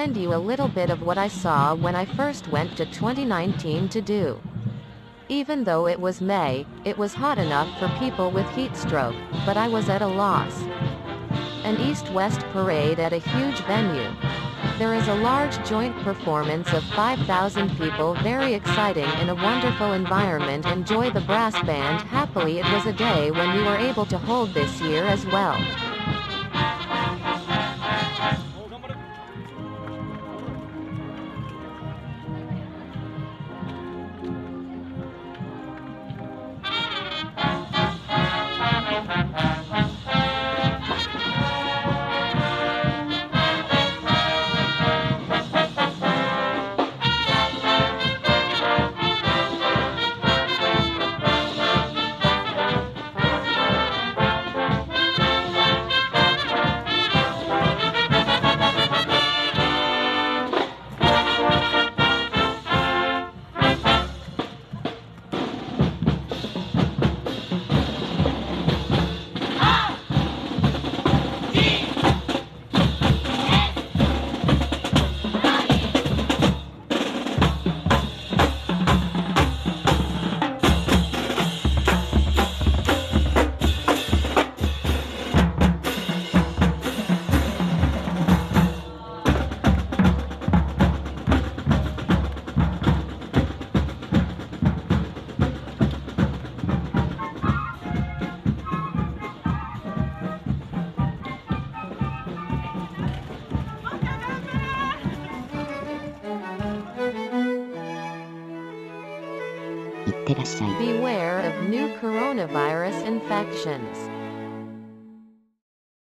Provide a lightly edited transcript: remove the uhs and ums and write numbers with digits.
send you a little bit of what I saw when I first went to 2019 to do. Even though it was May, it was hot enough for people with heat stroke, but I was at a loss. An East-West parade at a huge venue. There is a large joint performance of 5,000 people, very exciting in a wonderful environment. Enjoy the brass band. Happily it was a day when we were able to hold this year as well. Beware of new coronavirus infections.